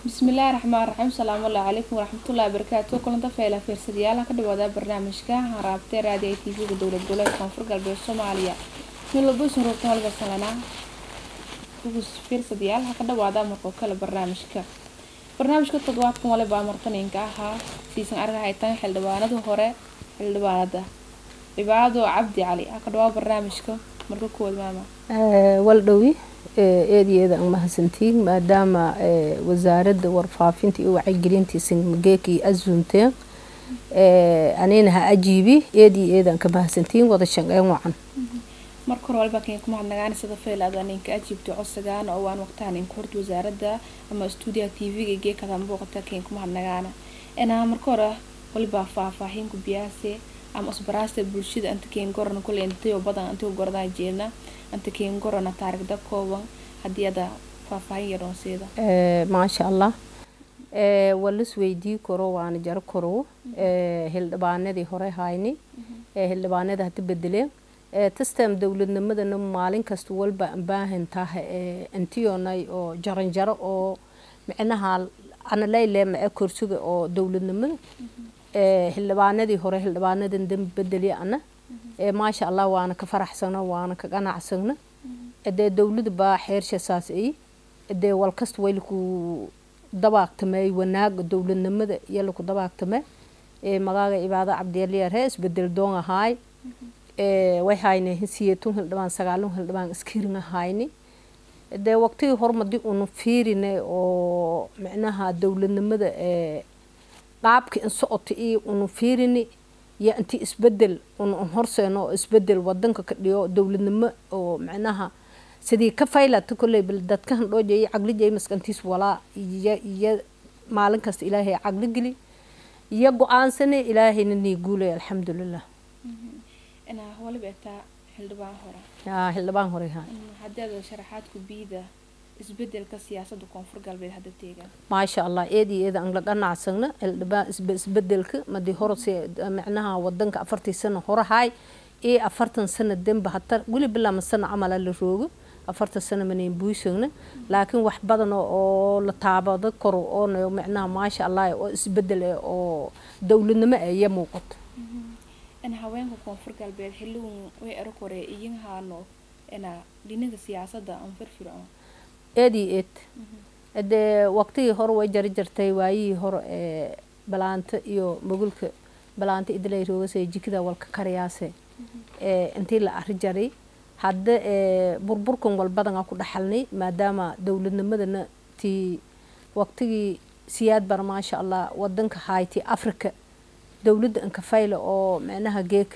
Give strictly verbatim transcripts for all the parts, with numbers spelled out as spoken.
بسم الله الرحمن الرحيم السلام عليكم ورحمة الله وبركاته كلنا فعلا في رسالة كده وده برنامج كه رابطة راديو تي في بدولة دولة كونفور قلب الصومالية من لبوس نروح هالبس لنا بس في رسالة كده وده مركو كلا برنامج كه برنامج كده تدواتكم ولا بامرتنين كها سيسن أرجع هيتان حل دوانا ده هراء حل دوانا ده ببعضه عبدي علي كده برنامج كه مركو كود ماما أه والدوي eedeeda aan mahadsantiin maadaama wasaaradda warfaafinta iyo wacyigelinta singeeki azunteen anina ha ajiibi eedeeda aan ka mahadsantiin wada shaqeyn wacan marka hore walba keen kuma hadnagaan sida feelada ninka ajiibto codsagaan oo aan waqtaan in kord wasaaradda ama studio T V ga geekada muuqata keen kuma hadnagaan ina marka hore walba faahfaahin ku biyaase ama asbaraasta bulshada inta keen goran kulay inta badan inta gordaa jeena أنت كين قرنا تارك ده كوبا هدي هذا فافاي رونسيدا. ما شاء الله. ولس ويدي كرو وأنا جار كرو هل بانة دي هراي هايني هل بانة ده هتبدله تستم دولة نمد إنه مالين كستول بان تاه أنتيو ناي أو جارن جار أو معناها أنا لا لا ما أكرسو أو دولة نمد هل بانة دي هراي هل بانة دي بدلي أنا. ما شاء الله وأنا كفرح سنة وأنا كقناع سنة إدي دولة با حيرش أساسي إدي والكست ويلكو دباق تماي وناق دولة نمد يلكو دباق تماي مغاقة إبادة عبد الله رئيس بدل دون هاي وي هايني هسيتون هلدبان سقالون هلدبان اسكيرنا هايني إدي وقتي هرمد دي ونفيريني أو معناها دولة نمد قابك إنسوطي إيه ونفيريني يا أنتي إسبدل ونهرسنا إسبدل ودنك كديو دولة نما أو معناها سدي كفايلة تقولي بلدات كهن روجي عقل جاي مسكنتيس ولا يا يا مالن كست إلهي عقل جلي يا قوان سنة إلهي نني يقولي الحمد لله. أنا هو اللي بيتا هالدبان هورا. آه هالدبان هوري ها. هذا شرحات كبيدة إسبدل كسياسة دكونفور قلبي هذا تيجا. ما شاء الله إيدي إذا أنقلق أنا عسنا الدبا إسبدلك ما دي هرسي معناها ودنك أفرتي سنة هورا هاي إيه أفرتن سنة دم بحتى قولي بالله من سنة عمل اللي روجو أفرت السنة منين بويسنا لكن واحد بدنا أو لتعب ذكر أو معناها ما شاء الله إسبدل أو دولة ما يموقت. أنا هواين كونفور قلبي حلوين ويأركوري ينها نو أنا لينك السياسة ده أنفر فرعون. eedi eed ade waqtigii hore way jari jirtay waayii hore ee balaanta iyo mogulka balaanta idilay roosay jikada walka kariyaase ee intii la arri jaray hadda ee burburkan walbadan ku dhaxalnay maadaama dawladnimadana tii waqtigii siyaad bar ma sha Allah wadanka hayti Afrika dawladda an ka faylo oo macnaha geek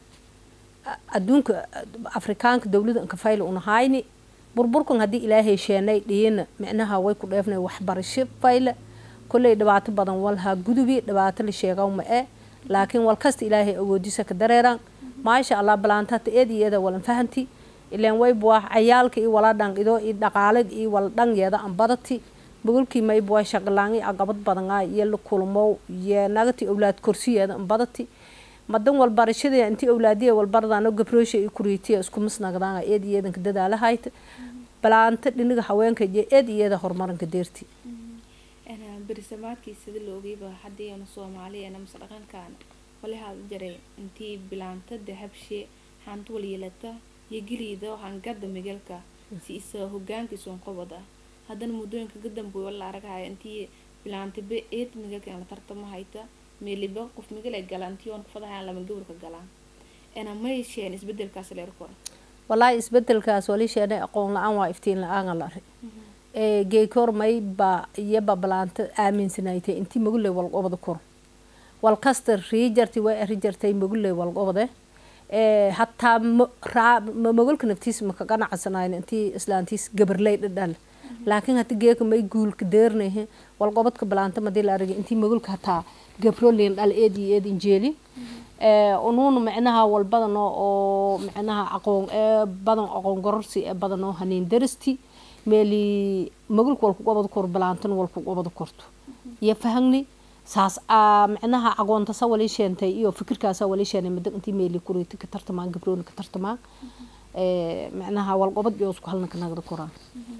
adduunka Afrikaanka dawladda an ka faylo una hayni burburkan hadii ilaahay sheenay dhiyana macnaha way ku dheefnay waxbarasho fayla kulay dhibaato badan walha gudubi dhibaato la sheegaw ma ee laakiin wal kasta ilaahay awoodiisa ka dareeran ma sha Allah balaanta eediyada wal fahanti ilaan way buu cayaalka iyo wala dhan ido iyo dhaqaale iyo wal dhangeeda aan badati bugulkii may buu shaqalaangi aqabad badan ay yeel kulmo iyo nagati awlaad kursiyeeda aan badati madan wal barashada intii awlaadiye wal bardaan oo gabroosha iyo kuriitiya isku misnaqdaan eediyadan ka dadaalahayd balaanta dhiniga haweenka eediyada horumarinka deerti ana bariisamaadkii sida loogiiba hadii aan Soomaaliya ana masdaqankaan wali haad jaray intii bilaanta dahabshi hantu waliyelata yigiliida waxaan gada migalka si isa hogaankiisa oo qabada hadan mudooyinka gadan buu wala aragay intii bilaanta be eed migalka la tartamo hayta meeliba qof migal ay galantiyoon fadahan lama gowrka galaan ana ma yeesheen isbedelkaas leer kor wallahi isbedelkaas wali sheena aqoon la'aan waa iftiin la'aan la ri ee geekor may ba yaba balaanta aaminsanaaytay intii magule wal qobada kor wal kastar rijarti way rijartay magule wal qobada ee hatta magulka naftiis ma ka qanacsanayn intii islaantiis gabarlay dhadal laakiin hata geeka may guulka deernay wal qobadka balaanta madii la aragay intii magulka hataa gabrolin dal eedi eed injeeli ee unuun macnaha wal badan oo macnaha aqoon ee badan aqoon gororsi ee badan oo haneen daristi meeli magulka wal ku qobad kor balaantan wal ku qobad korto ya fahangni saas macnaha aqoonta sawali sheentay iyo fikirkaas wali sheenay mid intii meeli kuriita ka tartamaan gabrolin ka tartamaan ee macnaha wal qobad iyo isku halna ka nagda koraan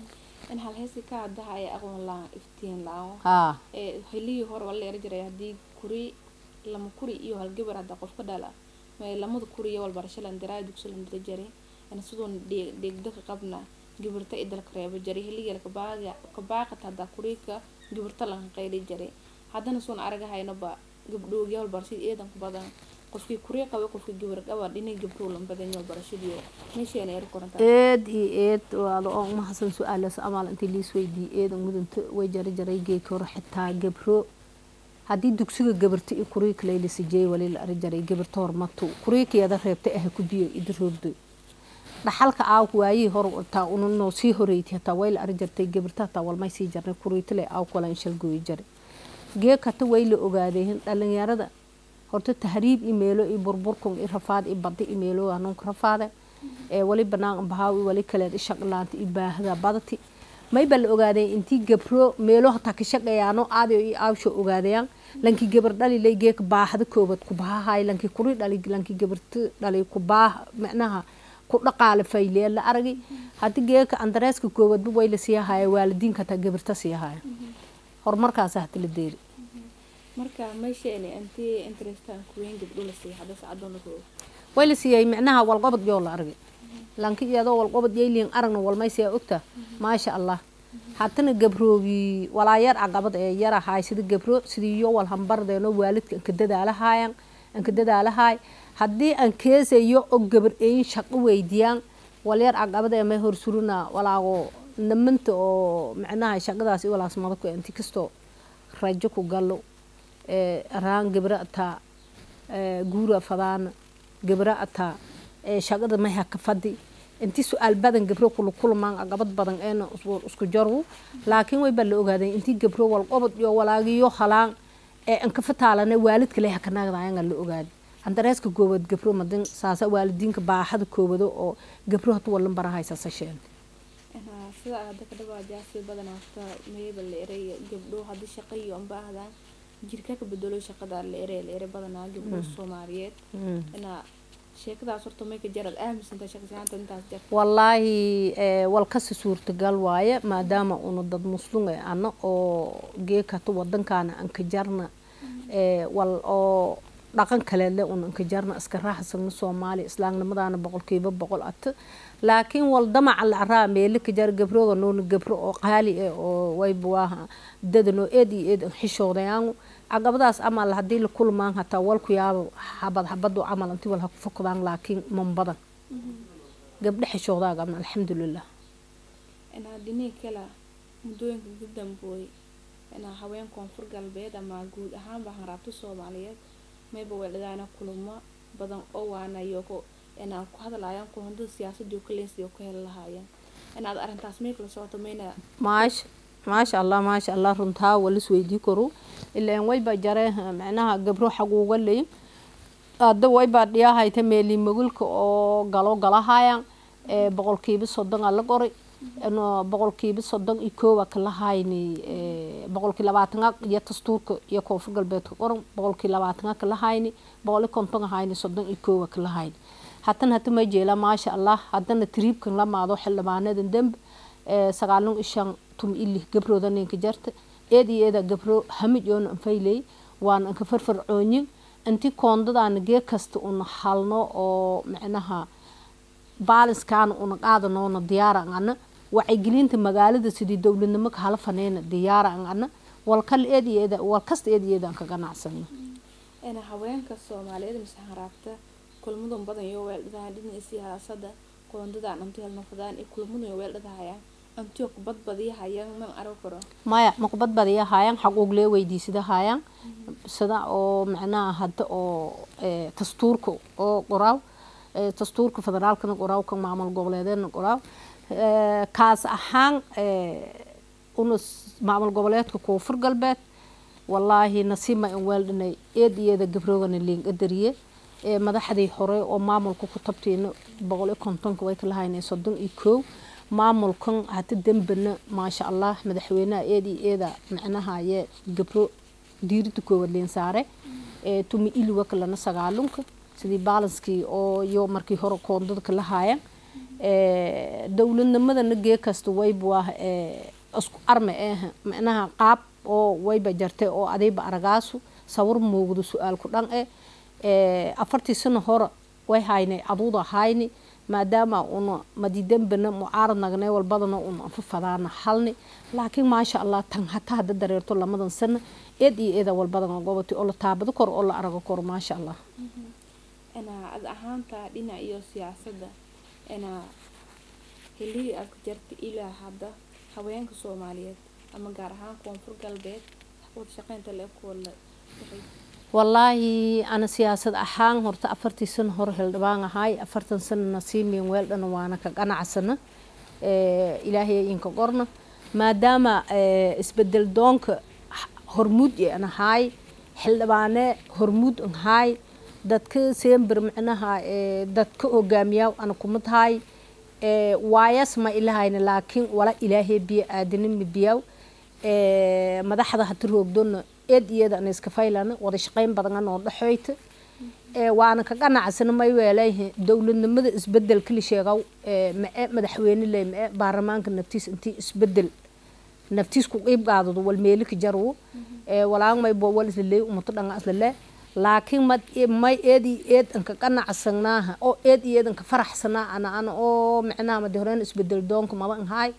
in hal heesi ka daha ay aqoon la iftiin laawo haa ee xilliyo hor wala yar jiray hadii kuri lama kuri iyo hal gabar hada qof ka dhala may lamada kuri iyo wal barasho lan diray dugsi lan diray jiray ana sidoo deegda ka qabna gabarta idal kareebo jiray xilliga ka baaga ka baaqata hada kuri ka gabarta lan qayli jiray hadana soon araga hayno ba gabdho iyo wal barasho eedan ku badan qofkii kuri qabo qofkii gabar qaba dhinay gabdho lan badan wal barashadiyo meesha ay koranta eed iyo eed wada oo ma hasan su'aalaas amal intii liis weydii eedan mudunta way jaray jaray geey kor xitaa gabro hadii dugsiga gabarta iyo kuri kale la sijay wali la arjaray gabarta hormato kuri kiyada reebtay ah ku biyo idroobdo dhaxalka aaw waayii hor taa unu noo sii horeeyay taa way la arjartay gabarta taa walmay sii jarnay kuri tale aaw kala in shal gooy jaray gee ka ta way la ogaadeen dhalinyarada horta tahriib imeelo iyo burburkun iyo rafaad iyo badi imeelo aanun rafaada ee wali banaan bahaawi wali kale shaqlaanta iyo baahda badati may bal ogaadeen intii gabro meelo hata ka shaqeeyano aad iyo aawsho ogaadeen lanki gabar dhali leeygeek baahda koobad ku baahay lanki kuri dhali lanki gabarta dhali ku baah macnaha ku dhaqaale fayle la aragay hadii geeka andreeska koobad way la siiyahay waalidiinka ta gabarta siiyahay horumarkaas ah la deeri marka meesheen intii interestan ku weyn gabdho la siiyo hada saacadona ko way la siiyay macnaha wal qabad joo la aragay lanki iyadoo wal qabad yeelin aragna wal may siya ogta ma sha Allah hatana gabroogi walaayar aqabad ee yara hay sida gabro sidiyo wal hambardeeno waalidka ka dadaalahaayaan an ka dadaalahay hadii aan keesayo og gabar ee shaqo weydiyaan wal yar aqabad ee may horsuruna walaago namanta oo macnaha shaqadaas iyo walaasmada ku intii kasto rajo ku galo ee raan gabra ta ee guura fadaan gabra ta ee shaqada ma ha ka fadi intii su'aal badan gabro kulu kulmaan aqabad badan ee isku jarwo laakiin way bal ogaadeen intii gabro wal qabad iyo walaagiyo halaan ee an ka fataalana waalidka leeyahay ka naagdayaan la ogaad andareeska goobad gabro madan saasa waalidiinka baahada koobado oo gabro hatu walan barahaysa sasheen ana sida aad ka dhawaajaa si badan afta meeyba la eray gabdho hadii shaqeeyo aan baahdan jirka ka bedelo shaqada la eray la eray badan gabdho Soomaaliyeed ana sheekadaas horta may ka jarad aaminsan shaqsiyaanta intaas jar wallahi ee wal ka suurtagal waaye maadaama uu dad muslim ah ana oo geeka to wadankaana an ka jarna ee wal oo dhaqan kale leh un ka jarna iska raaxsan Soomaali islaamnimadaana boqolkiiba boqol at laakiin wal damac la araa meel ka jar gabrooda noon gabro oo qaali ah oo way buwaha dadno eed eed xishoodayaan aqabadaas amal hadii la kulmaan hata wal ku yaabo habad habad oo amal intii wal ha ku fokdaan laakiin man badan gabdho xishoodaga alxamdulillah ana dinii kala mudooyinka guddan booy ana haween koonfur galbeed ama guud ahaan baa raabto Soomaaliyeed mayba weedana kulamo badan oo waanayo ko ana ku hadlaayaan ku handa siyaasadda oo kale sidoo kale lahaayeen ana arintaas meek la soo tameeyna maash maasha Allah maasha Allah runtaa wal isweydii karo ilaa way ba jaree macnaha gabro xaquuq leey aad way ba dhiyahay ta meeli magulka oo galo galahaayaan ee boqolkiiba soddon la qoray ano boqolkiiba soddon iyo koow ka lahayni ee boqolkiiba labaatan iyo dastuurka iyo koonfur galbeedka qoran boqolkiiba labaatan ka lahayni boqolkiiba konton hayni soddon iyo koow ka lahayni hatana hata ma jeela maasha Allah hadana triibkan la maado xildhibaanada damb ee sagaalun ishan tum illi gabrooda ninka jarta eedeeda gabro hamid yoon faylay waan ka farfarcoonyin intii koondadaan gee kasta una halno oo macnaha baaliskan una qaadano diyaara ana waxay gelinta magaalada sidii dawladnimo ka hala faneena diyaara ana wal kal eedeeda wal kasta eedeeda ka ganacsanno ana haweenka Soomaaliyeed misan raabta kulmadan badan iyo weeldahan dhinaca siyaasadda koondadaan intii halno fadaan ee kulmadan iyo weeldahaya antii ku badbadiya hayaan ma arag karo maya ma ku badbadiya hayaan xaquuq lee weydiisada hayaan sida oo macnaha hadda oo ee dastuurka oo qoraaw ee dastuurka federaalka qoraaw ka maamul goboleedna qoraaw ee kaas ahaan ee unus maamul goboleedka koonfur galbeed wallahi nasiima in weeldinay eediyada gabrowna liin qadariye ee madaxdii hore oo maamulka ku tabtiina boqol iyo konton way ka lahaynay soddon iyo koow maamulkan hata dambana ma sha Allah madaxweynaha eedi eeda macnaha ye gabro diirta koowad leen saare ee tumi ilwa kala sagaalunka sidii balanski oo yo markii hore koondada kala haayeen ee dawladnimada nagee kasta way buu ee isku arme ee macnaha qaab oo wayba jartay oo adayba aragaasu sawir muuqdo su'aal ku dhan ee ee afartii sano hore way haynay aduuda hayni maadaama una madidan bana mucaarad nagnay walbadana una fafadana halni laakiin ma sha Allah tan hataa hada dareerto lamadan sano eed iyo eeda walbadan goobti oo la taabado kor oo la arago kor ma sha Allah ana ad ahaanta dhina iyo siyaasadda ana hilii aad ku jirtay ilaa hadda haweenka Soomaaliyeed ama gaar ahaan koonfur galbeed oo shaqeynta la koola wallahi ana siyaasad ahaan horta afartii sano hor hildhibaan ahay afartan sano nasiimeen weeldana waana ka qanacsana ee ilaahay inka qorna maadaama isbedel doonka hormuud aan ahay hildhibaane hormuud aan ahay dadka seembar macnaha ee dadka hogaamiya ana kuma tahay ee waayas ma ilaahayna laakiin wala ilaahay biya aadanin biyaw ee madaxda hada roogdona eed iyada aan iska faylana wada shaqeyn badan oo dhaxoyta ee waana ka qanacsana may weelayhay dawladnimada isbedel kali sheegaw ee madaxweyne leeyahay baarlamaanka naftiis intii isbedel naftiis ku qeyb qaadado wal meelka jarwo ee walaan may boo wal isleey umada dhan asle laakiin mad may eedi eed an ka qanacsanaha oo eed iyadan ka faraxsana ana ana oo macnaha mad horeen isbedel doonka ma ban hay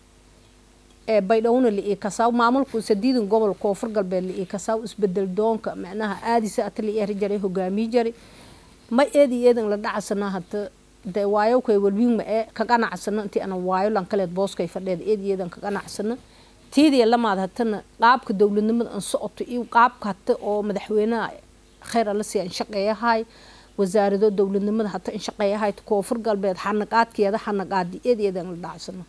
ee baydhowna li ka saw maamulku sadiidan gobol koonfur galbeed li ka saw isbedel doonka macnaha aadisa atli ee rijalay hogaami jari ma eedi iyadan la dhacsana hada de waayo kay walbiin ma ee ka qanacsana intii ana waayo lan kale booskay fadheed eedi iyadan ka qanacsana tiidii lamaad hatana qaabka dawladnimada aan socoto iyo qaabka hata oo madaxweynaha خير الله سيان شقية هاي وزارة دولة حتى إن شقية هاي تكوفر قلبي حنقات كذا حنقات دي إيه ده الدعسنا.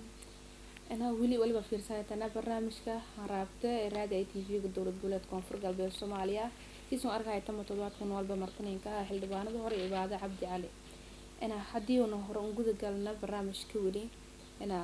أنا ولي ولي بفكر سنة أنا برنامج كه رابطة إرادة أي تي في الدولة دولة كونفر قلبي الصومالية كيسون أرجع يتم تطوات من والب مركنين كه حل دبانة ظهر إبادة عبد علي. أنا حدي ونهر نقول قالنا برنامج كولي أنا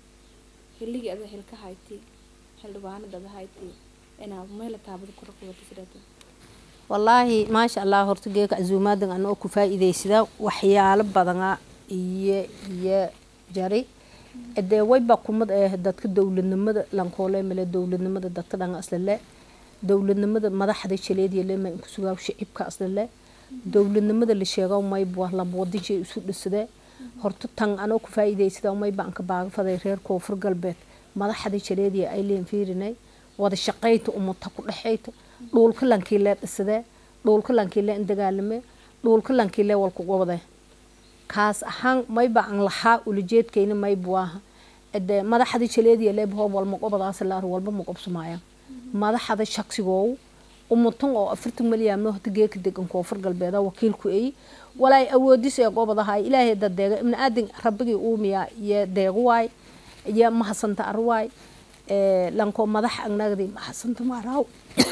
اللي جاء ذا حل كهايتي حل دبانة ده هايتي أنا ميل تابد كرة قوة تسرته. والله ما شاء الله هرتجيك عزومات أنا أكو فائدة سدا وحيال بدنا ي ي جري الدواء بقوم دت كدولة النمد لانقولة من الدولة النمد دت لان أصل لا دولة النمد ما ده حد يشيل اللي ما يكسوها وشيء كأصل لا دولة النمد اللي شيء ما يبغى لا بودي شيء يسود السدا هرت تان أنا أكو فائدة سدا وما يبغى أنك باغ فذا غير كوفر قلبت ما ده حد يشيل اللي أيلين فيرني وهذا شقيت ومتقول حيت دول كلن كيلا السدا دول كلن كيلا إندقالمه دول كلن كيلا والقوة كاس أحن ما يبغى عن لحاء ولجيت كينه ما يبغاها إذا ما ده حد يشيل يدي اللي بهو والمقابض أصل الله هو المقابض سمايا ما ده حد الشخص جو ومتون أو أفرت مليان منه تجيك دقن كوفر قلبي هذا وكيل كوي ولا أودي سيقابض هاي إلهي ده دقة من أدين ربك يقوم يا يا دقواي يا ما حسنت أرواي إيه لانكو ما ده حق نقدي ما حسنت ما راو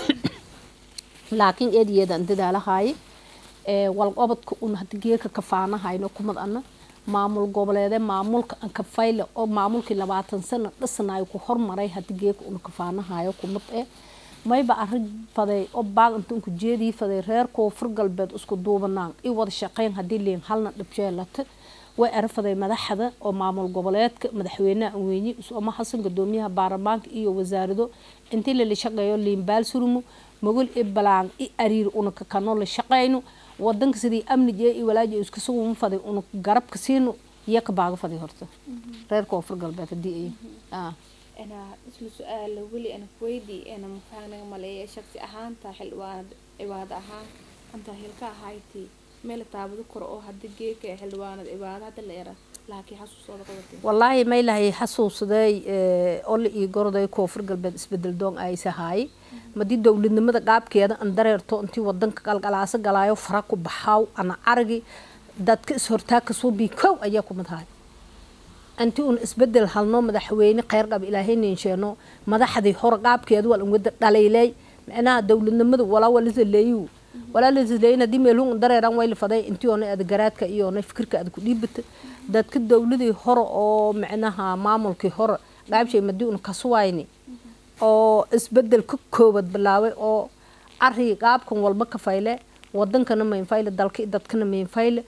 لكن إيدي يدا أنت ده على هاي والقبض كون هتجيك كفانا هاي نكمل أنا معمول قبل هذا معمول كفايل أو معمول كلا بعتن سنة لسنا يكون حرم مري هتجيك ون كفانا هاي وكمل إيه ما يبقى رج فذي أو بعض أنتم كجدي فذي غير كوفر قلبت أسكت دوبنا إيه وضع الشقين هدي اللي حلنا بشيلات وأعرف ذي مدح هذا أو معمول قبلات مدحوينا ويني وما حصل قدوميها باربانك إيه وزارده أنت اللي شقيو اللي مبال سرمو مقول إبلان إيه أرير أنك كانوا للشقينو ودنك سدي أمن جاي ولا جاي يسكسوه مفضي أنك جرب كسينو يك بعض فضي هرته غير كوفر قلبات دي إيه آه أنا اسم سؤال ولي أنا كويدي أنا مفهمة مالية شخص أهان تحل واد عبادة أهان أنت هلكا هايتي ميل تابدو كرؤو هدقيك حلوان العبادة هذا اللي يرى لكن حسوس والله ما إلهي حسوس داي أول يجور داي كوفر قلبات اسبدل دون أي سهاي ما دي دولة نمدا قاب كيدا أندريرتو أنتي ودنك قال قلاسة قلايو فراكو بحاو أنا أرجي دات كسرتاك صوبي كو أياكم متهاي أنتي أن اسبدل هالنو مدحويني قير قاب إلهي نينشانو مدحدي حور قاب كيدا والأمود دليلي أنا دولة نمدا ولا ولا زليو ولا لزلينا دي ملون دريران ويل فداي انتي اون اد غرادكا iyo na fikirka ad ku dhiibta dadka dawladii hore oo macnaha maamulkii hore qaybshay maduun ka suwayni oo isbedel ku koobad bilaaway oo ari qaabkan walba ka fayle wadankana ma fayle dalka dadkana ma fayle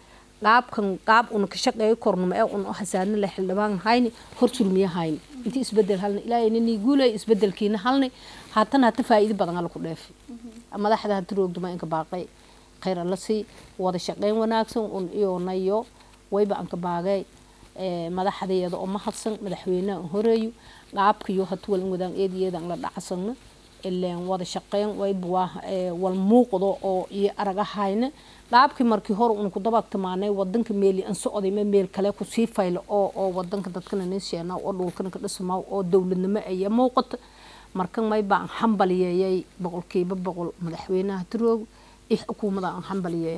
qaabkan qaab una ka shaqeeyo kornimo ee un xasaanna la xildhibaan hayni horsulmiya hayni intii isbedel halna ilaahay inay guulay isbedelkiina halna haatan hata faa'iido badan la ku dheef madaxda hada roogduma inka baaqay khayr alla si wada shaqeyn wanaagsan un iyo nayo wayba anka baagay ee madaxdeeda oo mahadsan madaxweynaha horeeyo qaabkiyo hatu wal wadaan eedeedan la dhacsanna ileen wada shaqeyn wayba waa wal muuqdo oo iyo araga hayna qaabkii markii hore uu ku dabaqtamaanay wadanka meeli aan socday ma meel kale ku sii faylo oo oo wadanka dadkana neesheena oo dhulkana ka dhismaa oo dawladnimo ay muuqato markan may baan xambaliyay boqolkiiba boqol madaxweynaha Trudeau iyo xukuumadda aan xambaliyay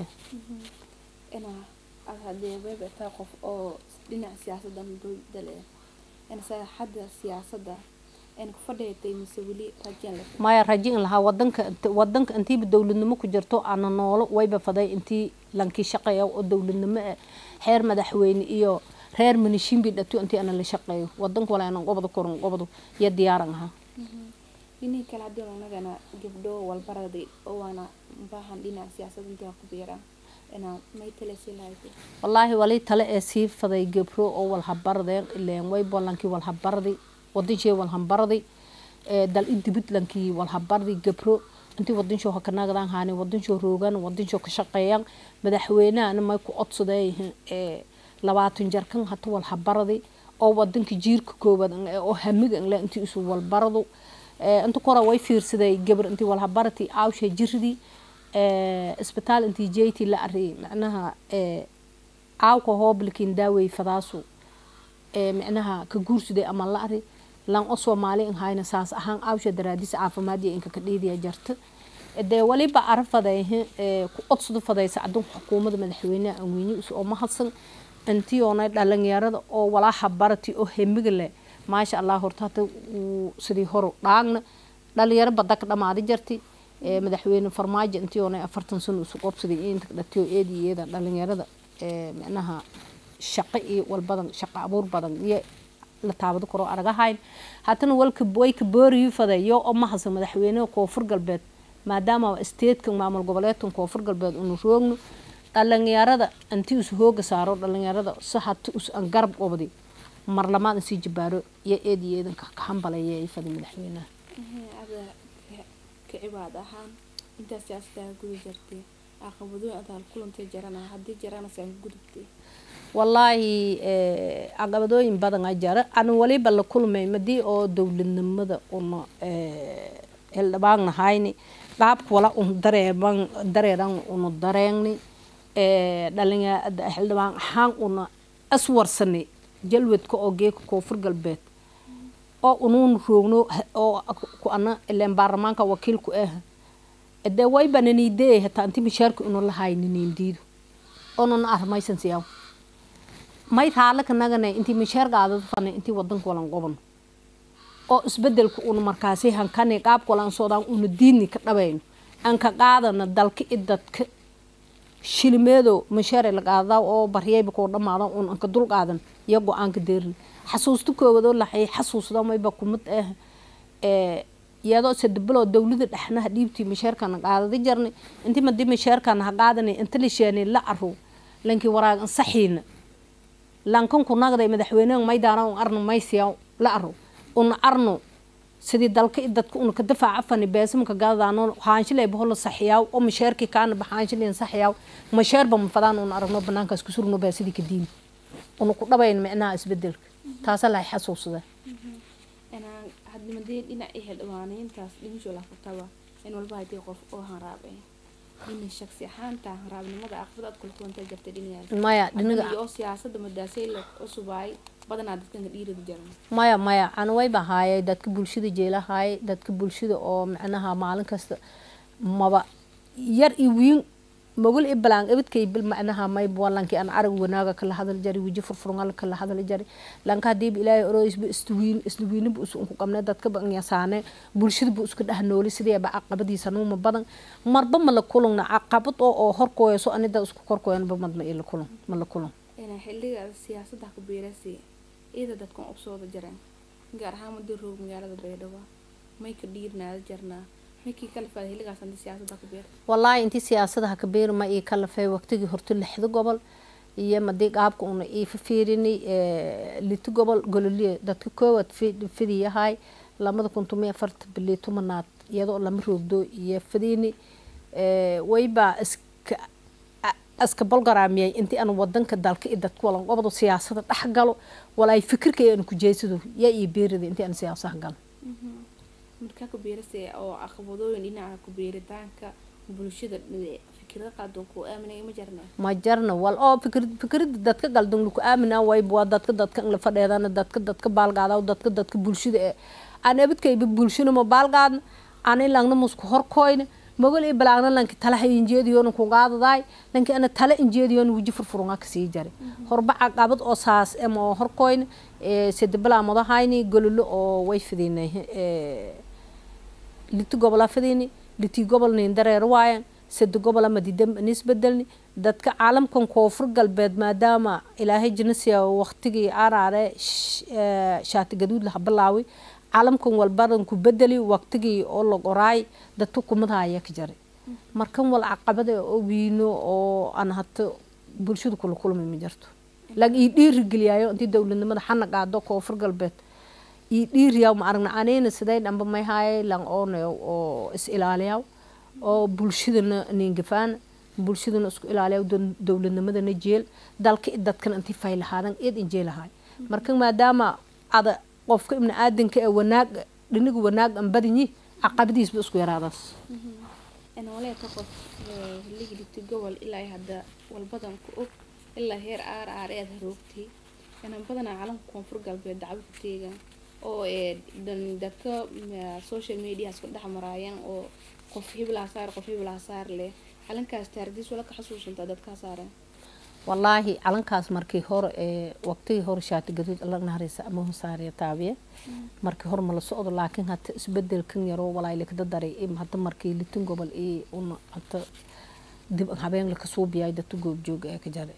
ina hadii wayba taa qof oo dhinaca siyaasadda dalay ina saxada siyaasadda in ku fadhiyay misawili rajin leh ma rajin laha wadanka wadanka intii dawladnimo ku jirto aan noolo wayba faday intii lankii shaqeeyo oo dawladnimo xeer madaxweyne iyo reer manishimbi dhato intii aan la shaqeeyo wadanka wala aan qobado koran qobado ya diyaaran aha inii kala doonagana gabdho walbaraday oo wana baahan dhinaca siyaasadda intii ku biiraan ina may talasilaayay wallahi wali tale ee sii faday gabro oo wal habardeen ileen way bolankii wal habarday wadinshee wal hambarday ee dal idibid lankii wal habarday gabro intii wadinsho ha kanaagdan haani wadinsho roogan wadinsho ka shaqeeyaan madaxweynaha ma ku codsaday ee labaatan jarkan hata wal habarday oo wadanka jiirka koobad oo hamiga in la intii isu wal barado ee inta kora way fiirsaday gabar intii wal habartay aawsha jirdi ee isbitaal intii jeyti la ari macnaha ee aawka hooblikin daaway fadaasu ee macnaha ka guursiday ama la ari lan oo Soomaali in hayna saas ahaan aawsha daraadis caafimaad iyo inka ka dhiidiya jarta ee waliba arfaday ee ku codsado faday sacadu xukuumadda madaxweynaha aan weyni oo mahadsan intii oo dhalinyarada oo wala habarti oo hemiga leh ma sha Allah horta sidii hor dhaagna dhalinyaro badak dhamaadi jartay ee madaxweyne farmaajo intii oo afartan sano isku qabsaday inta dhatiyo eediyada dhalinyarada ee macnaha shaqo iyo wal badan shaqo abuur badan iyo la taabado karo aragahayn haatan walka boy ka booriyo fadayo oo mahadsan madaxweynaha koonfur galbeed maadaama state-ka maamul goboleedka koonfur galbeed uu roogno dhalinyarada intii uu hooga saaro dhalinyarada saxad us an garab qobdi mar lamaad si jibaaro iyo eediyeedan ka hambalayay fadhi madaxweynaha ada ka cibaad ahaan inta siyaasada guud jirtay aqabado adal kulantay jarana hadii jarana san gudubtay wallahi ee aqabadooyin badan ajara aan waliba la kulmay madii oo dawladnimada uma ee hildhibaan hayni qaabka wala un dareeban dareeran unu dareengni ee dhalinyarada hildhibaan ahaan una aswarsani jalwadka oo geeka koonfur galbeed oo unuun roogno oo ku ana ileen baarlamaanka wakiilku ah ee way bananiidee hata intii mishaarka unu la haynin diido onon armaysan siyaw may taala kanagana intii mishaargaada fanay intii wadanka walan qoban oo isbedelku unu markaasi hankani qaab walan soodaan unu diini ka dhabayno an ka qaadana dalka idadka shilmeedo mishaar la qaada oo bariyayba ko dhamaado un an ka dul qaadan iyago aan ka deerin xasuusto koowado la hay xasuusdo mayba kumad ah ee iyadoo sadbalo dawladda dhaxnaha dhiibtii mishaarkan qaadada jarnay intii madii mishaarkan ha qaadanay inta la sheenay la aro lankii waraagan saxiina lankan ku nagday madaxweynaha maydana oo arno maysiya la aro un arno sidii dalka dadku uu ka difaaca fani beesamka gaadano haanshlay bohol saxiyaw oo mishaarki kaan baxaanshlin saxiyaw mishaarba ma fadaan uu aragno banaanka isku surno beesidii ka diin uu ku dhabayn macnaa isbedel taas la xasuusada ana hadii madii dhinac ay hedwaanayntaas dhimisho la fataba in walba ay qof oo haraabay in shakhsi ahaan taa haraabnimada aqbad kul kuwanta jirtay dhinaca maya dhinaca oo siyaasadda madaasay la usubay badanaa dadka dhiirada jaran maya maya aan way bahaayay dadka bulshada jeelahay dadka bulshada oo macnaha maalin kasta maba yar i wiin magul iblaan ibadkay bil macnaha may boolanki aan arag wanaaga kala hadal jari wiji furfurngal kala hadal jari lanka diib ilaahay oroos bi istuwiin istuwiin bu isku qabnay dadka baan yasaane bulshada bu isku dhahnooli sidii ba aqabadiisa nuuma badan marba ma la kulana aqabad oo horkooyso anida isku korkooyan ba madma ila kulan ma la kulan ina xilliga siyaasadda ku beerasay ida dadka obsooda jareen gaar ahaan muddo roog magaalada Baydhabo may ka dhiirnaad jarnaa miki kala faad xilligaas inta siyaasadda ku beer wallahi intii siyaasadda ka beer ma ii kala fay waqtigii horta lixda gobol iyo madii qaabka una ii fiirini ee liti gobol gololiye dadka koowad fidiyahay lamada kuntumiya farta bilii tumanaad iyadoo lama roogdo iyo fidini ee wayba iska aska bolgaraamiyay intii aan wadanka dalka iyo dadka walan qobdo siyaasadda dhaxgalo walaa fikirkay aan ku jeesado yaa ii beerida intii aan siyaasadda galo marka ku beerisay oo aqbadooyin dhinaca ku beeritaanka bulshada fikrada qaadon ku aaminay ma jarna ma jarna wal oo fikir fikrada dadka galdan ku aaminaa way buu dadka dadka la fadheedana dadka dadka baalgaada dadka dadka bulshada ee aan abadkay bulshada ma baalgaad aan ilaagna musku horkoyn magol ee balaagna lanki tala injeediyoon ku qaadaday lanki ana tala injeediyoon wiji furfurunga ka sii jare horbaca qabad oo saas ee ma horkoyn ee sidbala madahayni gololo oo way fidinay ee liti gobol fidini liti gobol nin dareer waayan sida gobol ama didam nisbadalni dadka caalamkan koonfur galbeed maadaama ilaahay jinasiya waqtigii aaraare shaati gaduud la bilaawi caalamkan walbadan ku bedeli waqtigii oo la qoraay dadku kumadaya ka jaray markan wal caqabada oo wiino oo aan hato bulshadu kula kulmay ma jirto lag ii dhiirigeliyayo intii dawladnimada xana qaado koonfur galbeed ii dhiiriyaa ma aragna anayna siday dhanba may haayay lan oonayo oo is ilaaliyaa oo bulshadana niingafaan bulshadana isku ilaaliyo dawladnimadana jeel dalka dadkan intii faylahaadan eed injeelahay marka maadaama ada qofka ibn aadanka ee wanaag dhiniga wanaag an badini aqabadiisba isku yaraadaas ana walaal ka qof ligidti gobol ilaa hadda walbadan ku og ilaa heer aar aar ee roogtay ana badan caalamka koonfur galbeed dacwo teega oo ee dadka social media isku dhaxmarayaan oo qof hibla saar qof hibla saar leh calankaas taardiis wala ka xasuusunta dadka saaran wallahi calankaas markii hore ee waqtigii hore shaati gaduud la naharaysa ama saariya taabiya markii hore ma la socdo laakiin hadda isbedelkan yaro walaay la ka daray in hadda markii litin gobol ee una hadda dib habeen la ka soo biyay dadka goob joog ee ka jaray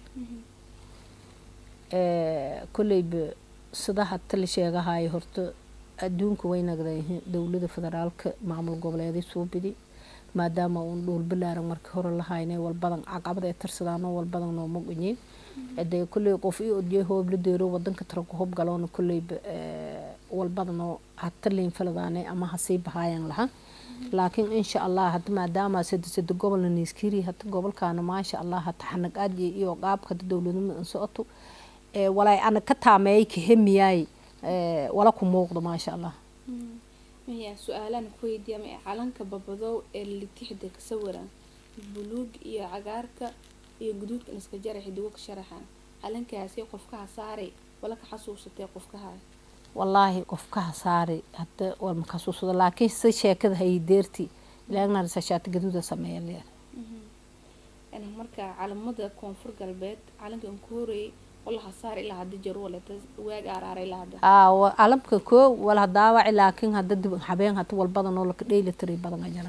ee kuleyba sida hadda la sheegahay horta adduunka way nagday dawladda federaalka maamul goboleeday soo bidi maadaama uu dhul bilaaran markii hore la haynay walbadan caqabada ee tirsadaan walbadan noo muqyeen aday kulay qof iyo odiyay hoob la deero wadanka tarko hoob galoon kulay walbadan oo hatta leen faladaanay ama hasii bahayaan laha laakiin insha Allah hadda maadaama saddeed gobolna niskiri hatta gobolkaana ma sha Allah hatta xanaq aad iyo qaabka dawladnimada socoto ee walay ana ka taameey ka hemiyay ee wala ku muuqdo ma sha Allah ميا سؤالان كويديا مي علنك ببضو اللي تحدك صورا بلوج يا عجارك يا جدود نسك جرح دوك شرحان علنك هسي قفكها صاري ولا كحسوس تقفكها هاي والله قفكها صاري حتى والمكسوس لكن سي شيء كذا هي ديرتي لأن رساشات جدودة سمية ليه أنا مركا على مدى كونفور قلبات علنك انكوري والله صار إلى هذا جرولة واجع على إلى هذا آه علمك كو ولا داوع لكن هذا دب حبين هات والبدن ولا كليل تري بدن جنا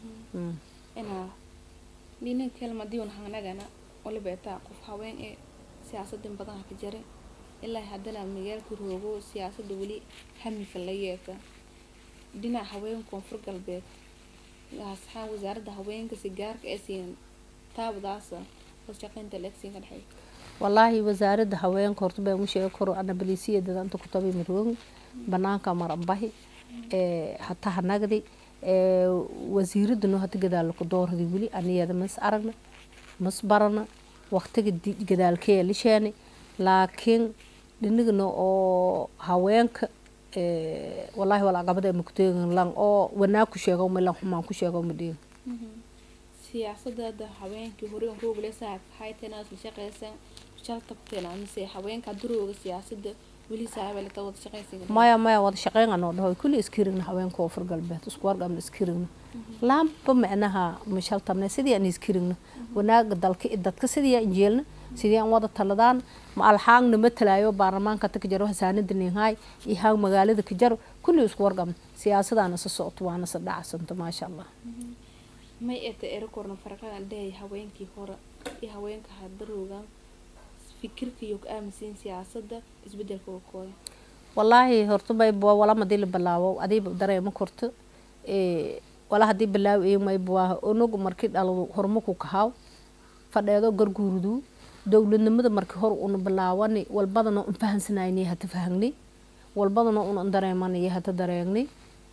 أنا لين كلمة ديون هنا جنا ولا بيتاقف حوين إيه سياسة دين بدن هكجري إلا هذا المجال كروجو سياسة دولي هم في اللياك دينا حوين كونفور قلبك أصحاب وزارة حوين كسجار كأسين تاب داسة بس شقين تلكسين الحين والله وزارة هواين كورتبة مش يكرو أنا بليسية ده أنت كتبي مروج بناك مربحي إيه حتى هنقدي إيه وزير دنو هتجد على القدور هذي بلي أنا يا مس أرنا مس برنا وقت جد جدال كي ليشاني لكن لنجنو أو هواينك إيه والله ولا قبضة مكتوب لان أو وناكو شيء قوم لان هم ماكو شيء قوم دين سياسة ده هواينك هوريهم روب لسه هاي تناس لشقيسين شرطتنا مسي حوين كدروغ سياسة ولي ساعة ولا توض شقين سيجن ما ما وضع شقين أنا ده كل إسكيرنا حوين كوفر قلبه تسكوار قام إسكيرنا لام بما أنها مش هالطم نسيدي أن إسكيرنا وناق دالك إدت كسيدي إنجيلنا سيدي أن وضع تلدان مع الحان نمثل أيوة بارمان كتك جروه ساند النهاية إيهاو مقالة كجرو كل إسكوار قام سياسة أنا سصوت وأنا صدع سنت ما شاء الله ما يتأركورنا فرقنا ده حوين كي هورا إيه حوين كهدروغا فكرك يوك آمسين سياسة إسبدل كوكوي والله هرتبا يبوا ولا ما دي البلاو أدي بدري ما كرت إيه ولا هدي بلاو إيه ما يبوا أنوج مركز على هرمك وكهاو فده هذا جرجودو dowladnimada markii hor una bilaawani walbadana un fahansanayni hata fahagni walbadana un dareemanay hata dareegni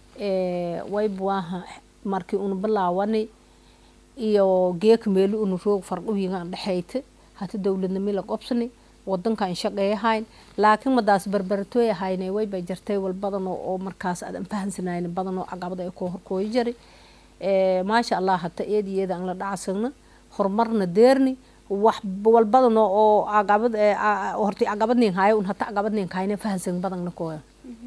ee way buaha markii una bilaawani iyo geek meel unu roog farqooyinka dhaxayta hata dowladnimo la qabsani wadankan shaqeeyahayn laakiin madaas barbartooy ahaynay way bay jirtay walbadan oo markaas aad fahansanayeen badan oo caqabad ay ku horkooy jiray ee ma sha Allah hata eediyada aan la dhacsana horumarna deerni wax walbadan oo caqabad ee horti caqabadnin hayo un hata caqabadnin kayna fahansan badan na kooyo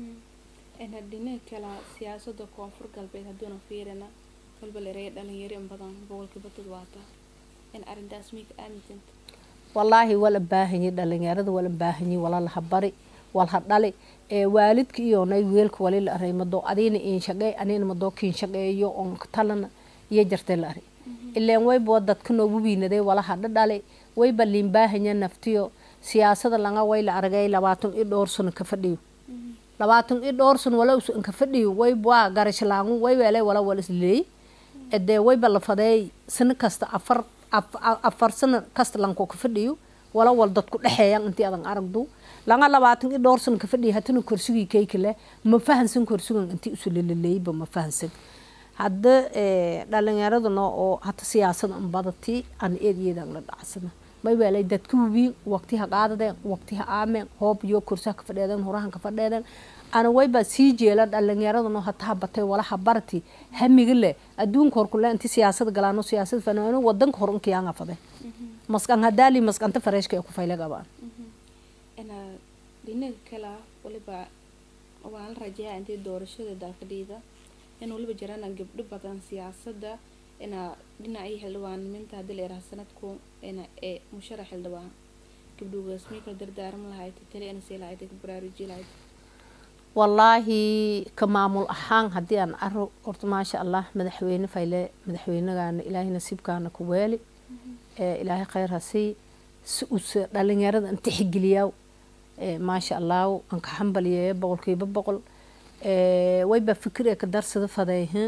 ee hadina kala siyaasadda koonfur galbeed haduna fiirina qalbi leeyahay dhalinyaro in badan boqolkiiba toddobaad in arintaas mid aaminsan والله ولا باهني dhalinyarada wala baahani wala la habari wala dhali ee waalidka iyo nay weelka wali la areemado adina in shaqay anina ma dookin shaqeeyo on talana iyo jartay la ari ileen way boo dadka noo wiinaday wala hadda dhali way balin baahanya naftiyo siyaasada laga way la aragay labaatan iyo dhowr sano ka fadhiyo labaatan iyo dhowr sano wala uu ka fadhiyo way boo garash laangu way weelay wala wala isleey ee way bal faday san kasta afar afar sano kasta lanko ka fadhiyo wala wal dadku dhaxeeyaan intii adan aragdu laga labaatan iyo dhowr sano ka fadhiyo hatana kursigii keykile ma fahansan kursigan intii usul leeyba ma fahansan hadda ee dhalinyaraduna oo hata siyaasada aan badati aan eedeedan la dhacsana may weelay dadku wiin waqtiga qaadadeen waqtiga aameen hoob iyo kursiga ka fadhiyeen horahan ka fadhiyeen ana wayba sii jeela dhalinyaraduna hata batay wala habarti hamiga le adduunka hor kula intii siyaasad galaano siyaasad fanaano wadanka hor intii aan afade maskan hadali maskanta fareshka ku fayla gabaan ana dinay kala waliba waan rajaa intii doorashada daafadida in waliba jiraan gabdho badan siyaasadda ina dhinacii xildhibaan minta hadii la yiraahdo sanadku ina ee musharax xildhibaan gabdhugaas mid kala dardaaran lahayd tali ina si lahayd baraarujin lahayd والله كمامul ahaan hadii aan aro horta ma sha Allah madaxweyne fayle madaxweynagan ilaahay nasiibkaana ku weeli ee ilaahay khayr hasi us dhalinyarada inta xigiliyaa ee ma sha Allah aan ka xambaliyeeyo boqolkiiba boqol ee way ba fikirka ka darsada fadeeyeen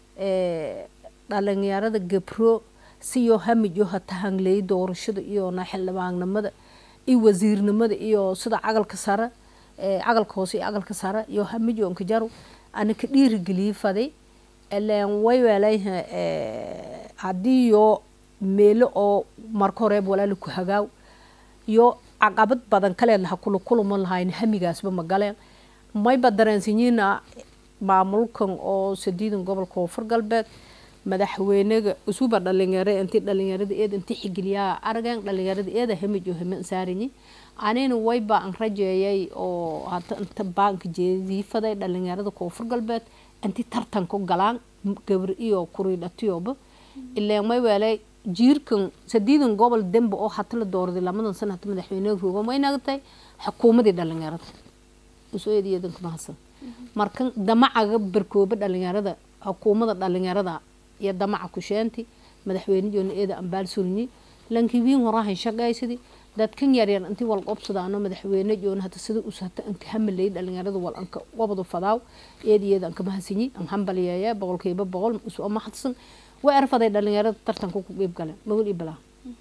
ee dhalinyarada gabro siyo hamijo hata hangley doorashada iyo na xildhibaannimada iyo wasiirnimada iyo sida cagalka sare ee cagalka hoose iyo cagalka sare iyo hamijo aan ka jaro ana ka dhiirigeliyay faday ilaan way weelayha ee hadii yo meelo oo marka hore walaal ku hagaaw yo caqabad badan kale la kula kulmo lahayn hamigaasba ma galeen may badareensiina maamulkan oo sideedan gobolka Koonfur Galbeed madaxweynaga usuba dhalinyarada intii dhalinyarada eed intii xigiliyaa arageen dhalinyarada eed hamijo hamin saarini anina wayba aan rajeeyay oo hada inta bank jeedii faday dhalinyarada Koonfur Galbeed intii tartan ku galaan gabar iyo kuriidatiyoba ilaa may weelay jiirkan sideedan gobol dambe oo hata la doorday lamadan sano hata madaxweynaha ruugo ma inaagtay xukuumadii dhalinyarada usoo eedeedan kuma hasan markan damacaga barkooba dhalinyarada xukuumadda dhalinyarada iyo damaca ku sheenti madaxweynaha eeda ambaal surni lankiin horahan shaqaysidii dadkan yar yar intii wal qabsadaan madaxweyne joon hata sida u sahata in ka hamlay dhalinyarada wal anka wabadu fadaaw eedeeda anka mahasini an hambaliyeeya boqolkiiba boqol usoo ma xadsan way arfaday dhalinyarada tartanka ku qeyb galeen magul ibla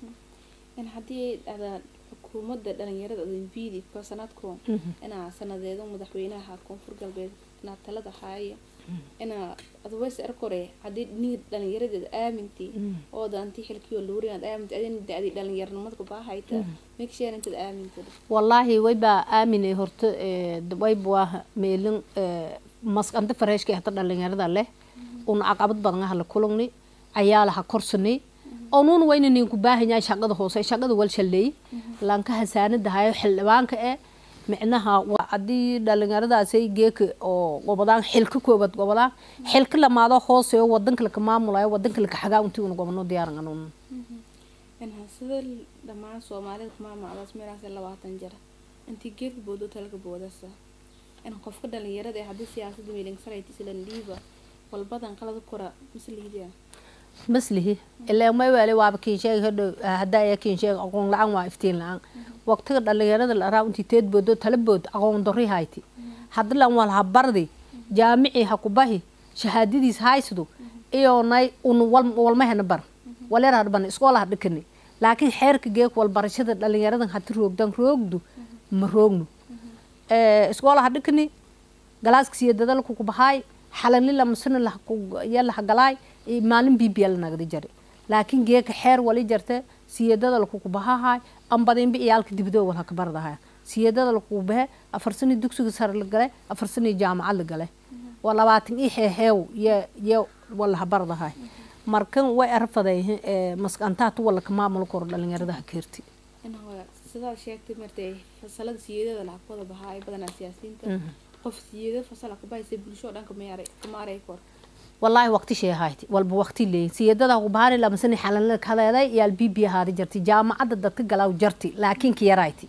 in hadii ada xukuumadda dhalinyarada video ka sanadku ina sanadeedo madaxweynaha Koonfur Galbeed na talada haaya ina adweys arkore hadii nid dhalinyarada aaminti oo daanti xilkiyo luuriyad aaminti adin daadi dhalinyarnimada ku baahayta meeksheer inta aaminti wallahi way ba aaminay horta ee way baa meelin maskanta fareshka hata dhalinyarada leh un aqabad badan ah la kulugni ayaa la korsanay oo nuun wayna nin ku baahanyaa shaqada hoose shaqada wal shalay lanka hasaanada hayo xildhibaanka ee micnaha waa hadii dhalinyaradaas ay geek oo gobadaan xilka koobad gobadaan xilka lamaado hoose oo wadanka la maamulayo wadanka la xagaa intii uu gobano diyaaran anuun in hasada dhamaan Soomaalida maamulaas meeraas labaatan jir intii geek boodo talka boodasa in qofka dhalinyarada hadii siyaasadda meelin saraytis la liiba walbadan qalad kora mislihiya مسليه إلا ما يوالي وابكين شيء هذا هدايا كين شيء أقول لعن وافتين لعن وقت كده اللي يرد الأراء أنت تيد بدو تلبود أقول ضري هايتي حد لهم والهبردي جامعي حكوبه شهادتي هاي سدو إيه وناي ون وال والما هنبر ولا رهبان إسقاله هدكني laakiin xeerka geek wal barashada dhalinyaradan hata roogdan roogdu ma roogno iskoolaha dhikni galaaska siyeedada laku ku baxaay xalanli lamasana yalaha galaay maalin bibiya la nagda jari laakiin geeka xeer wali jarta siyeedada laku ku baxahay ambadinba iyaalka dibadoo wal haka bardahay siyeedada laku bahe afar sano dugsiga sare la galay afar sano jaamacad la galay waa labaatan ii xeexeew iyo walaha bardahay markan way arfaday maskantaatu wala ka maamul kor dhalinyarada hakeerti sidaa sheegtay martay fasalada siyeedada la wada bahay badan siyaasiyiinta qof siyeedada fasal ka baayay bulsho dhanka meeray kamaaray kor wallahi waqti sheehayti walba waqti leey siyeedada ku baari la masan xalan la kaleeday yaal bibi haadi jarti jaamacada dadka galaaw jarti laakiin ki yarayti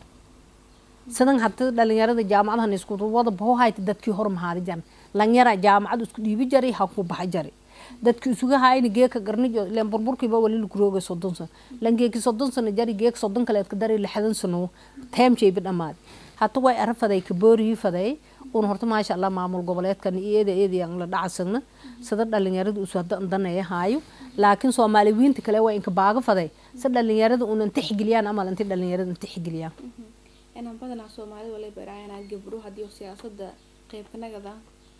sadan hadda dhalinyarada jaamacadahan isku wada boohayti dadkii hor mahaadi jan lan yara jaamacad isku dhiibi jari ha ku baxay jari dadkii isuga hayni geeka garnijo leen burburkiiba wali lagu roogay soddon sano lan geeki soddon sano jari geek soddon kale ka daray lixdan sano taamjay bidhamaad hatta way arfaday ka booriyi faday un horta ma sha Allah maamul goboleedkan iyada iyada la dhacsan sida dhalinyaradu usoo danay haayo laakiin Soomaaliyiinta kale way inka baaga faday sida dhalinyaradu un inta xigiliyaan ama inta dhalinyaradu inta xigiliyaan inaan badan Soomaalidu wali barayana gabdho hadii siyaasadda qayb ka nagada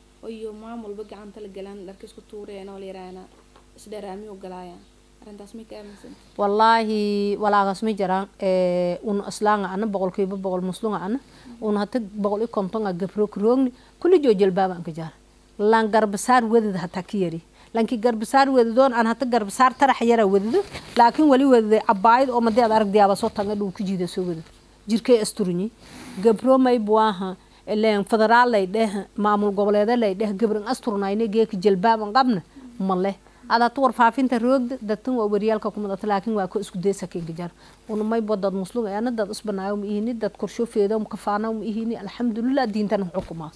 oo maamulba gacanta la galaan dharka isku tuureen oo leerayna isdaraami oo galaayaan arintaas ma kaaminsan wallahi walaagaas ma jiraan ee un aslaanga ana boqolkiiba boqol muslim ana un hata boqol iyo konton gabro kroogni kulli joojil baaban ka jaar lan garbasaar wadada hata kiyari lanki garbasaar wadadoon aan hata garbasaar tarax yara wadado laakiin wali wadada abaayid oo madeed aragdiyaaba soo tanga dhuu ku jiida soo wada jirkay asturni gabro may buaha ileen federaal lay dheh maamul goboleed lay dheh gabran asturnayne geek jalbaaban qabna male ada toor faafinta roogda dadtan waa wariyalka kuma dad laakiin waa ku isku deesa keenka jar una may bodad muslim ayana dad isbanaayo ma ihini dad korsho feedo ma kafaanaw ma ihini alxamdulillah diintan xukumaas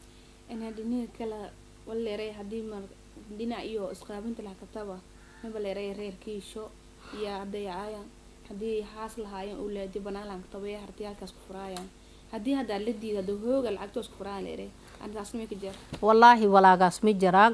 ana dinii kala waleeray hadii ma dina iyo isqaabinta la kataba ma baleeray reerkiisho iyo adayaya hadii haas lahaayeen awlaadi banaalan tabay hartiyalkaas ku furaayaan hadii hada la diido hooga lacagtoos ku furaan leeray antaas ma ka jir wallahi walaagaas ma jiraan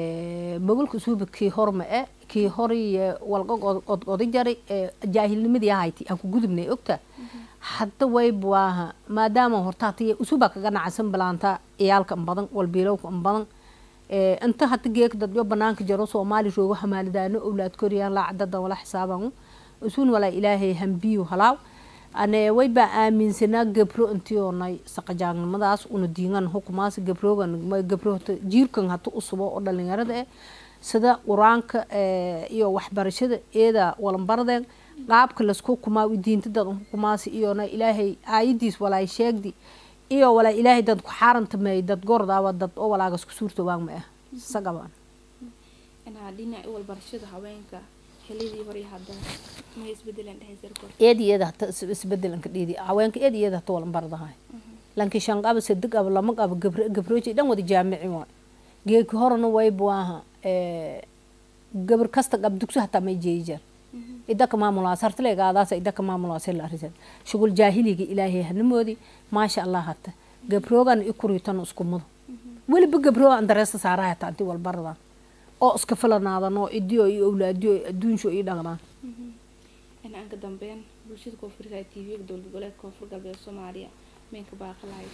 ee magulku suubkii horma ee kii horiye walqa od jari jaahilnimadii ahayti aan ku gudubnay ogta hadda way buaha maadaama hortaatay usuba kaga nacsan balaanta iyaalka badan walbiilowka badan ee inta hadda geek dad yo banaanka jaro Soomaali roogo xamaalidaano awlaad koriyaan la cadada wala xisaaban usun wala ilaahay hambiyo halaaw ana way ba aaminsana gabro intiyoonay saqajaanimadaas una diingan hukumaas gabrogan ma gabro jiirkan hata usubo oo dhalinyarada ee sida quraanka iyo waxbarashada eeda walan bardeen qaabka la isku kuma diinta dad hukumaas iyo na ilaahay aayadiis walaa sheegdi iyo walaa ilaahay dad ku xaranta may dad gordaaba dad oo walaaga isku suurto waag ma ah sagaban ana dhinaca wal barashada haweenka xilidii hore hadda ma isbedelan dhahaysar kor eediyada hata isbedelan ka dhidi haweenka eediyada hata wala bardahay lanki shanqaba sadig aba lama qaba gabro gabrooji dhan wada jaamici waa geek horna way buaha ee gabar kasta qab dugsi hata ma jeejar idaka maamulaas hartaleegaadaas idaka maamulaas la arisan shugul jaahiliga ilaahay hanimoodi ma sha Allah hata gabroogan ikuritan isku mudo wali ba gabroo aan dareesta saaraha ta anti wal barada oo iska falanaadano idiyo iyo awlaadiyo adduunsho iyo dhaqnaa in aan ka dambeyn bulshada koonfurta T V dowlad goboleedka koonfur galbeed Soomaaliya meen ka baaqalahay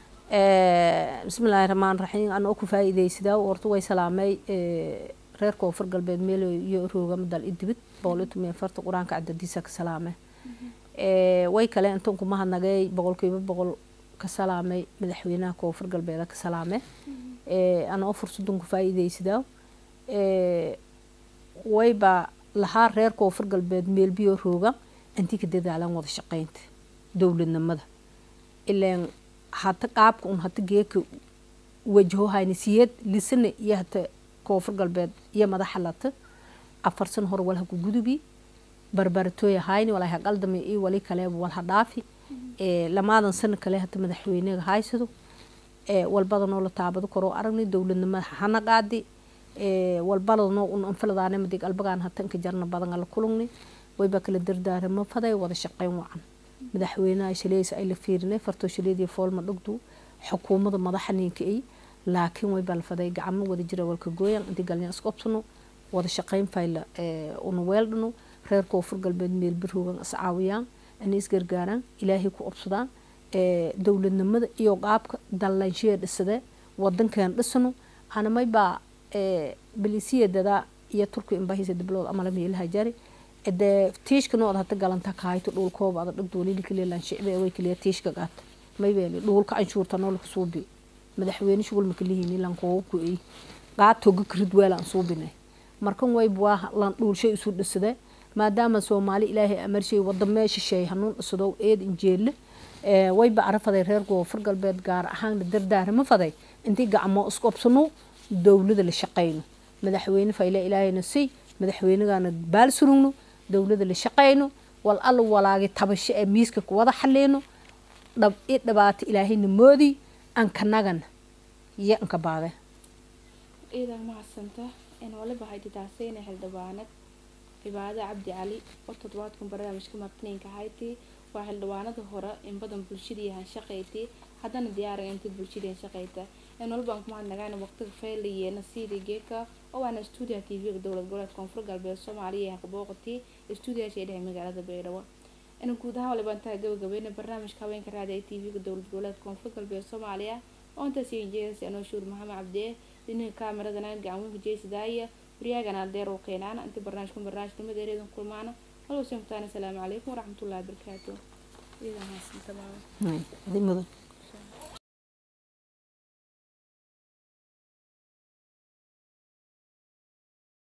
ee bismillaahir rahmaanir rahiim aan oo ku faa'iideysada horta way salaamay ee reer koonfur galbeed meel iyo rooga madal idibid boqolkiiba meel farta quraanka cadadiisa ka salaamay ee way kale intaan ku mahadnagay boqolkiiba boqol ka salaamay madaxweynaha koonfur galbeed ka salaamay ee aan oo fursadan ku faa'iideysada ee wayba laha reer koonfur galbeed meel biyo rooga intii ka dadaalan wada shaqeynta dawladnimada ileen hata qaabka un hata geeka wajaho haynisiyad lisana iyo hata koonfur galbeed iyo madaxalata afar san hor walaha ku gudubi barbaratooy hayni walaha qaldamay iyo wali kale walaha dhaafi ee lamaadan san kale hata madaxweynaha haysado ee walbadan oo la taabado karo aragnay dawladnimada hana qaadi ee walbaladno un anfaladaana madig albagaan hatan ka jarna badan la kulunni wayba kala dardaarmo faday wada shaqeyn wacan madaxweynaha shileeysa ay la fiirinay farto shileedii foolma dhugdu xukuumadda madaxaniinka ay laakiin wayba la faday gacmo wada jira walka gooyan intii galnya isqobsano wada shaqeyn fayla ee un weeldno reer koonfur galbeed meel baroogan is caawiyaan inay isgargaaraan ilaahay ku obsadaan dowladnimada iyo qaabka dallanshiya dhisade wadankan dhisno ana mayba bilisiyada iyo turku imbahisa diblood amala meelaha jari ede tiishka nood hata galanta kaayto dhulkooba ada dhigdoolili kaliya lan shicbe way kaliya tiishka qaat maybeeli dhulka anshuurta nool ku suubi madaxweyne shugul makalihiin lan koo ku ay qaato gakrid weelan suubinay markan way baa lan dhulshay isu dhisade maadaama Soomaali ilaahay amarshay wada meesha shay hanuun isoo eed injeel ee way ba arafaday reer koonfur galbeed gaar ahaan dardaarmo faday intii gacmo isku qabsano dawladda la shaqeeyno madaxweyne fayla ilaahayna si madaxweynigana baal surugno dawladda la shaqeeyno wal alla walaagi tabasho ee miiska ku wada xaleeno dhab ee dhabaata ilaahayna moodi aan kanagan iyo aan ka baade إذا ما حسنته إن ولا بهاي تتعسين هالدوانات عبادة عبد علي وتطواتكم برنامج كم اثنين كهايتي وهالدوانات هراء إن بدهم بلشدي هالشقيتي حتى نديار أنت بلشدي هالشقيته إن ولا بنك معنا نجانا وقت فعلي نسيري جيكا أو أنا استوديو تي في دولة دولة كونفر قلبي الصومالية قبوقتي استوديو شيء ده مجال بيروا إن كودها ولا بنتها جو جبين برنامج كوين كرادة تي في دولة دولة كونفر قلبي الصومالية وأنت سيجلس أنا شور محمد عبده لأن الكاميرا ده أنا قاعد بجيس داية برياجنا الدير وقينانا أنت برنامجكم برنامج لما ديريدون كل معنا ولو سمعتنا السلام عليكم ورحمة الله وبركاته إذا ما سمعت تمام. هذه مدن.